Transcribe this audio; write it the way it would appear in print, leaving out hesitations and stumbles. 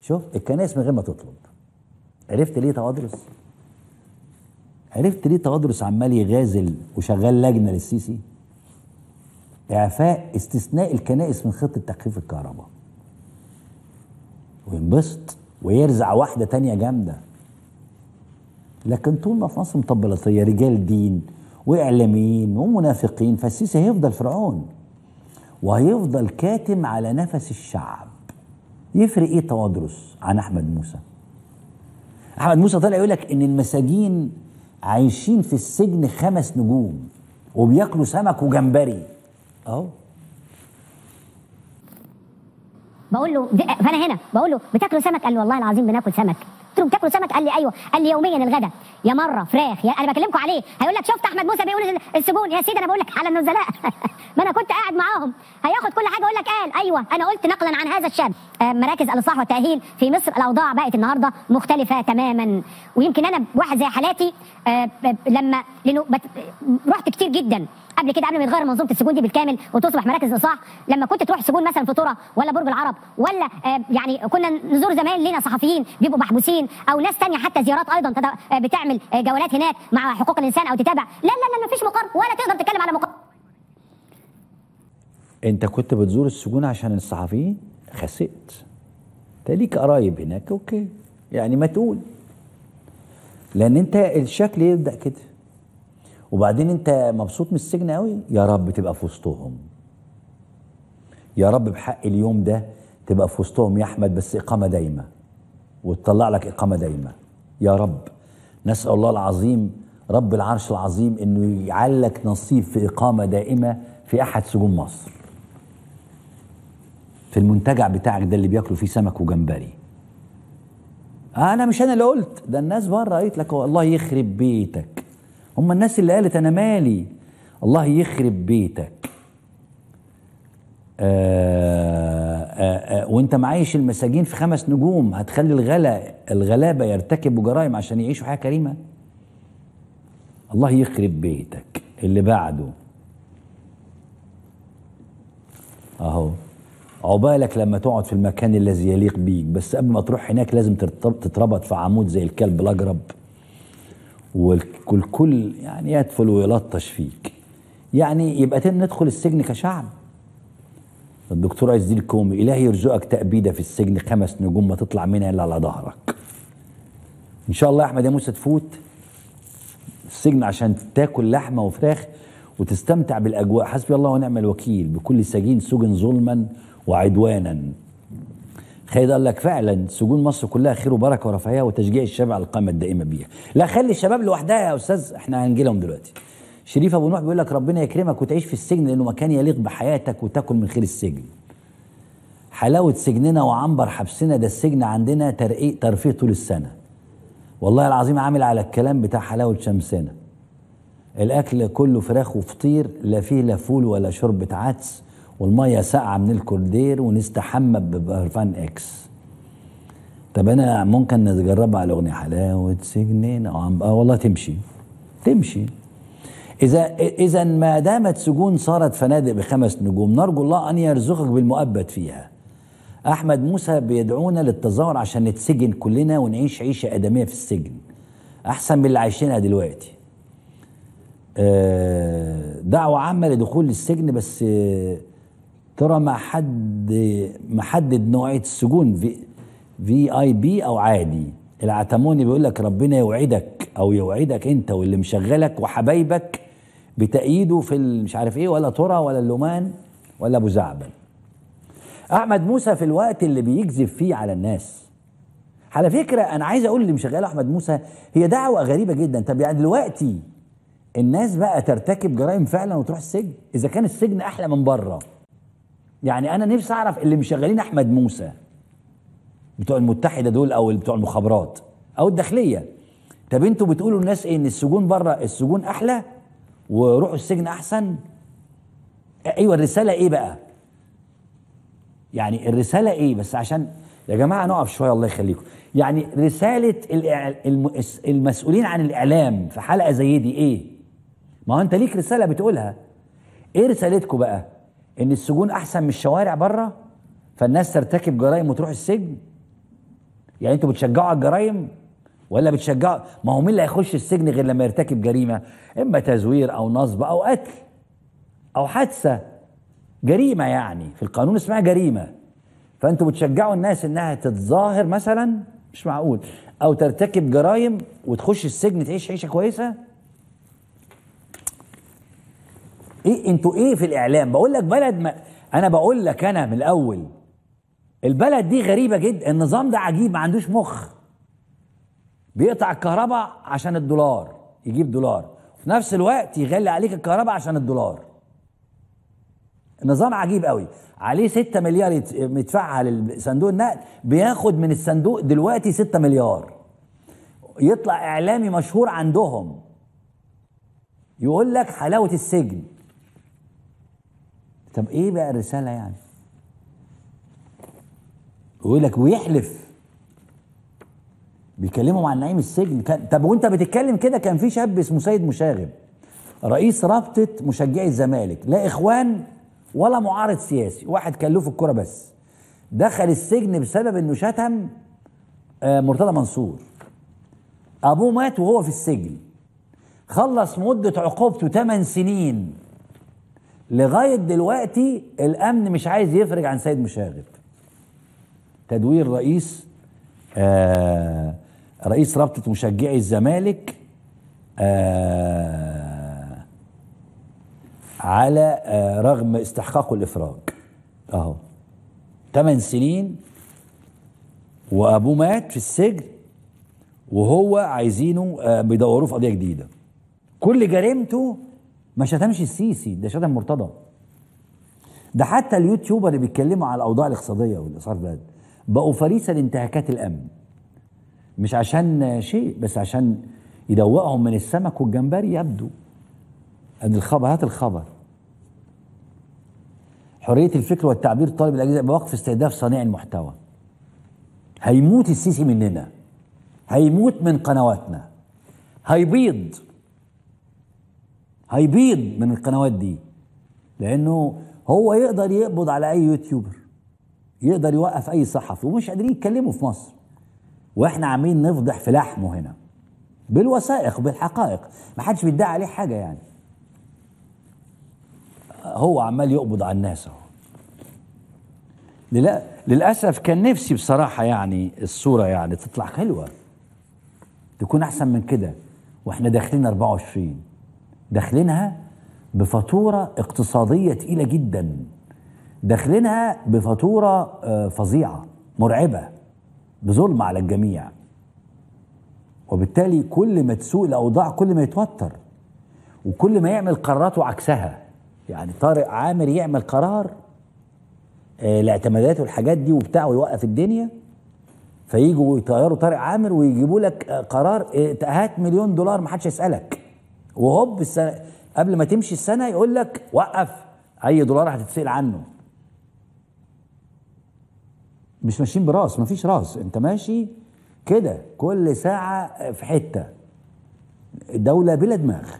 شوف الكنائس من غير ما تطلب. عرفت ليه توادرس؟ عرفت ليه توادرس عمال يغازل وشغال لجنه للسيسي؟ اعفاء استثناء الكنائس من خطه تخفيف الكهرباء، وينبسط ويرزع واحده تانيه جامده. لكن طول ما في مصر مطبلطيه رجال دين واعلاميين ومنافقين، فالسيسي هيفضل فرعون وهيفضل كاتم على نفس الشعب. يفرق ايه توادرس عن احمد موسى؟ احمد موسى طلع يقول لك ان المساجين عايشين في السجن 5 نجوم وبياكلوا سمك وجمبري اهو. بقول له فانا هنا بقول له بتاكلوا سمك؟ قال لي والله العظيم بناكل سمك. قلت له بتاكلوا سمك؟ قال لي ايوه. قال لي يوميا الغدا، يا مره فراخ، يا انا بكلمكم عليه. هيقول لك شفت احمد موسى بيقول السجون؟ يا سيدي انا بقول لك على النزلاء. ما انا كنت قاعد معاهم. هياخد كل حاجه. اقول لك قال ايوه. انا قلت نقلا عن هذا الشاب. مراكز الاصلاح والتاهيل في مصر الاوضاع بقت النهارده مختلفه تماما. ويمكن انا واحد زي حالاتي لما رحت كتير جدا قبل كده، قبل ما يتغير منظومه السجون دي بالكامل وتصبح مراكز اصلاح. لما كنت تروح سجون مثلا في طرة ولا برج العرب، ولا يعني كنا نزور زمان لينا صحفيين بيبقوا محبوسين، او ناس تانية حتى زيارات ايضا بتعمل جولات هناك مع حقوق الانسان او تتابع. لا لا لا، مفيش مقارنه ولا تقدر تتكلم على مقارنه. انت كنت بتزور السجون عشان الصحفيين؟ خسئت. انت ليك قرايب هناك، اوكي، يعني ما تقول، لان انت الشكل يبدا كده. وبعدين انت مبسوط من السجن قوي، يا رب تبقى في وسطهم، يا رب بحق اليوم ده تبقى في وسطهم يا احمد، بس اقامه دايمه وتطلع لك اقامه دايمه يا رب. نسال الله العظيم رب العرش العظيم انه يجعلك نصيب في اقامه دائمه في احد سجون مصر، في المنتجع بتاعك ده اللي بياكلوا فيه سمك وجمبري. انا مش انا اللي قلت ده، الناس بره قالت لك الله يخرب بيتك. هم الناس اللي قالت انا مالي. الله يخرب بيتك. وانت معايش المساجين في 5 نجوم، هتخلي الغلابه يرتكبوا جرائم عشان يعيشوا حياه كريمه. الله يخرب بيتك. اللي بعده اهو، عقبالك لما تقعد في المكان الذي يليق بيك، بس قبل ما تروح هناك لازم تتربط في عمود زي الكلب الاجرب، والكل يعني يدفل ويلطش فيك. يعني يبقى ندخل السجن كشعب. الدكتور عايز دي الكومي، الهي يرزقك تأبيدة في السجن 5 نجوم ما تطلع منها الا على ظهرك. ان شاء الله يا احمد يا موسى تفوت السجن عشان تاكل لحمه وفراخ وتستمتع بالاجواء. حسبي الله ونعم الوكيل بكل سجين سجن ظلما وعدوانا. خالد قال لك فعلا سجون مصر كلها خير وبركه ورفاهيه وتشجيع الشباب على القامه الدائمه بيها. لا خلي الشباب لوحدها يا استاذ، احنا هنجي لهم دلوقتي. شريف ابو نوح بيقول لك ربنا يكرمك وتعيش في السجن لانه مكان يليق بحياتك وتاكل من خير السجن. حلاوه سجننا وعنبر حبسنا، ده السجن عندنا ترفيه طول السنه. والله العظيم عامل على الكلام بتاع حلاوه شمسنا. الاكل كله فراخ وفطير، لا فيه لا فول ولا شوربه عدس، والميه ساقعه من الكولدير، ونستحمى ببرفان اكس. طب انا ممكن نجربها على اغنيه حلاوه سجننا والله تمشي. اذا ما دامت سجون صارت فنادق ب5 نجوم، نرجو الله ان يرزقك بالمؤبد فيها. احمد موسى بيدعونا للتظاهر عشان نتسجن كلنا ونعيش عيشه ادميه في السجن احسن من اللي عايشينها دلوقتي. دعوه عامه لدخول السجن، بس ترى مع حد محدد نوعيه السجون، VIP او عادي. العتموني بيقول لك ربنا يوعدك او يوعدك انت واللي مشغلك وحبايبك بتأييده في مش عارف ايه، ولا ترى ولا اللومان ولا ابو زعبل. احمد موسى في الوقت اللي بيكذب فيه على الناس. على فكره انا عايز اقول اللي مشغله احمد موسى هي دعوه غريبه جدا. طب يعني دلوقتي الناس بقى ترتكب جرائم فعلا وتروح السجن؟ اذا كان السجن احلى من بره. يعني انا نفسي اعرف اللي مشغلين احمد موسى بتوع المتحده دول او بتوع المخابرات او الداخليه، طب انتوا بتقولوا الناس ايه؟ ان السجون بره السجون احلى وروحوا السجن احسن؟ ايوه الرساله ايه بقى؟ يعني الرساله ايه؟ بس عشان يا جماعه نقف شويه الله يخليكم. يعني رساله المسؤولين عن الاعلام في حلقه زي دي ايه؟ ما هو انت ليك رساله بتقولها. ايه رسالتكم بقى؟ ان السجون احسن من الشوارع بره فالناس ترتكب جرائم وتروح السجن؟ يعني انتوا بتشجعوا على الجرايم ولا بتشجعوا؟ ما هو مين اللي هيخش السجن غير لما يرتكب جريمه، اما تزوير او نصب او قتل او حادثه، جريمه يعني في القانون اسمها جريمه. فانتوا بتشجعوا الناس انها تتظاهر مثلا، مش معقول، او ترتكب جرايم وتخش السجن تعيش عيشه كويسه. ايه انتوا ايه في الاعلام؟ بقول لك بلد، ما انا بقول لك انا من الاول البلد دي غريبه جدا، النظام ده عجيب، ما عندوش مخ. بيقطع الكهرباء عشان الدولار، يجيب دولار، وفي نفس الوقت يغلي عليك الكهرباء عشان الدولار. نظام عجيب قوي. عليه 6 مليار يدفعها لصندوق النقد، بياخد من الصندوق دلوقتي 6 مليار. يطلع اعلامي مشهور عندهم يقول لك حلاوه السجن. طب ايه بقى الرساله يعني؟ يقول لك ويحلف، بيكلموا عن نعيم السجن. طب وانت بتتكلم كده، كان في شاب اسمه سيد مشاغب رئيس رابطه مشجعي الزمالك، لا اخوان ولا معارض سياسي، واحد كان له في الكوره بس، دخل السجن بسبب انه شتم مرتضى منصور. ابوه مات وهو في السجن، خلص مده عقوبته 8 سنين. لغايه دلوقتي الامن مش عايز يفرج عن سيد مشاغب. تدوير رئيس رابطه مشجعي الزمالك على رغم استحقاقه الافراج. اهو 8 سنين وابوه مات في السجن، وهو عايزينه بيدوروه في قضيه جديده. كل جريمته ما شتمش السيسي، ده شتم مرتضى. ده حتى اليوتيوبر اللي بيتكلموا على الاوضاع الاقتصاديه والاسعار البلد بقوا فريسه لانتهاكات الامن، مش عشان شيء، بس عشان يدوقهم من السمك والجمبري. يبدو ادي الخبر، هات الخبر. حريه الفكر والتعبير طالب الاجهزه بوقف استهداف صانعي المحتوى. هيموت السيسي مننا، هيموت من قنواتنا، هيبيض من القنوات دي، لانه هو يقدر يقبض على اي يوتيوبر، يقدر يوقف اي صحفي، ومش قادرين يتكلموا في مصر، واحنا عاملين نفضح في لحمه هنا بالوثائق وبالحقائق. ما حدش بيدعي عليه حاجه يعني، هو عمال يقبض على الناس اهو. للاسف كان نفسي بصراحه يعني الصوره يعني تطلع حلوه، تكون احسن من كده. واحنا داخلين 24 داخلينها بفاتوره اقتصاديه تقيله جدا، داخلينها بفاتوره فظيعه مرعبه، بظلم على الجميع. وبالتالي كل ما تسوء الاوضاع كل ما يتوتر، وكل ما يعمل قراراته عكسها. يعني طارق عامر يعمل قرار الاعتمادات والحاجات دي وبتاع ويوقف الدنيا، فييجوا يطيروا طارق عامر ويجيبوا لك قرار هات $1 مليون ما حدش يسالك، وهوب السنه قبل ما تمشي السنه يقول لك وقف اي دولار هتتسال عنه. مش ماشيين براس، مفيش راس، انت ماشي كده كل ساعه في حته، دوله بلا دماغ.